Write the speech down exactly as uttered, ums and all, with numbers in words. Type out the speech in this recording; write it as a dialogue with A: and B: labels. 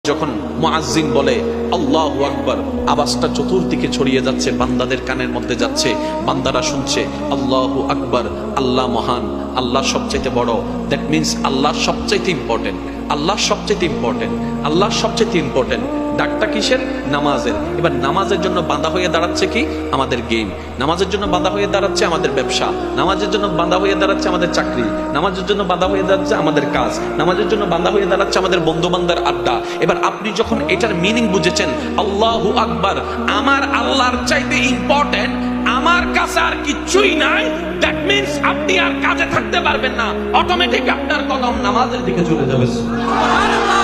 A: যখন মুয়াজ্জিন বলে আল্লাহু আকবার, আওয়াজটা চতুর্দিকে ছড়িয়ে যাচ্ছে, বান্দাদের কানের মধ্যে যাচ্ছে, বান্দারা শুনছে আল্লাহু আকবার, আল্লাহ মহান, আল্লাহ সবচাইতে বড়। দ্যাট মিন্স আল্লাহ সবচাইতে ইম্পর্টেন্ট, আল্লাহ সবচাইতে ইম্পর্টেন্ট, আল্লাহ সবচাইতে ইম্পর্টেন্ট। ডাকটা কিসের? নামাজের। এবার নামাজের জন্য বাঁধা হয়ে দাঁড়াচ্ছে কি? আমাদের গেম। নামাজের জন্য বাঁধা হয়ে দাঁড়াচ্ছে আমাদের ব্যবসা। নামাজের জন্য বাঁধা হয়ে দাঁড়াচ্ছে আমাদের চাকরি। নামাজের জন্য বাঁধা হয়ে দাঁড়াচ্ছে আমাদের কাজ। নামাজের জন্য বাঁধা হয়ে দাঁড়াচ্ছে আমাদের বন্ধু বান্দার আড্ডা। এবার আপনি যখন এটার মিনিং বুঝেছেন, আল্লাহু আকবার, আমার আল্লাহর চাইতে ইম্পর্টেন্ট, আমার কাছে আর কিছুই নাই, দ্যাট মিন্স আপনি আর কাজে থাকতে পারবেন না, অটোমেটিক আপনার কদম নামাজের দিকে চলে যাবে। সুবহানাল্লাহ।